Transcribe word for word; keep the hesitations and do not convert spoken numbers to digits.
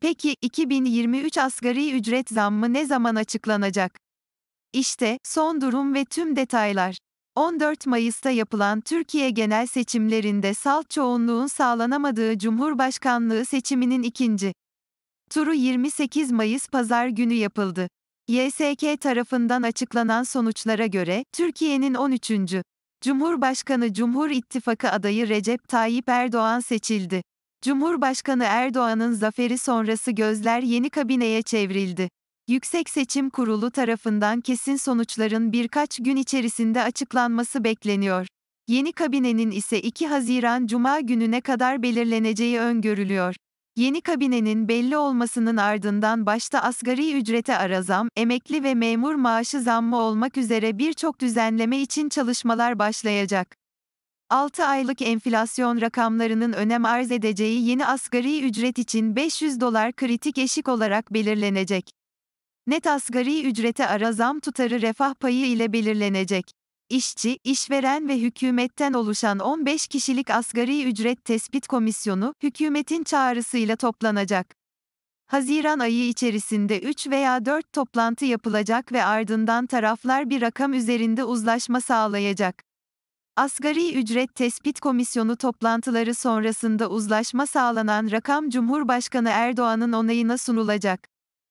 Peki, iki bin yirmi üç asgari ücret zammı ne zaman açıklanacak? İşte, son durum ve tüm detaylar. on dört Mayıs'ta yapılan Türkiye genel seçimlerinde salt çoğunluğun sağlanamadığı Cumhurbaşkanlığı seçiminin ikinci turu yirmi sekiz Mayıs Pazar günü yapıldı. Y S K tarafından açıklanan sonuçlara göre, Türkiye'nin on üçüncü Cumhurbaşkanı Cumhur İttifakı adayı Recep Tayyip Erdoğan seçildi. Cumhurbaşkanı Erdoğan'ın zaferi sonrası gözler yeni kabineye çevrildi. Yüksek Seçim Kurulu tarafından kesin sonuçların birkaç gün içerisinde açıklanması bekleniyor. Yeni kabinenin ise iki Haziran Cuma gününe kadar belirleneceği öngörülüyor. Yeni kabinenin belli olmasının ardından başta asgari ücrete ara zam, emekli ve memur maaşı zammı olmak üzere birçok düzenleme için çalışmalar başlayacak. altı aylık enflasyon rakamlarının önem arz edeceği yeni asgari ücret için beş yüz dolar kritik eşik olarak belirlenecek. Net asgari ücrete ara zam tutarı refah payı ile belirlenecek. İşçi, işveren ve hükümetten oluşan on beş kişilik asgari ücret tespit komisyonu, hükümetin çağrısıyla toplanacak. Haziran ayı içerisinde üç veya dört toplantı yapılacak ve ardından taraflar bir rakam üzerinde uzlaşma sağlayacak. Asgari ücret tespit komisyonu toplantıları sonrasında uzlaşma sağlanan rakam Cumhurbaşkanı Erdoğan'ın onayına sunulacak.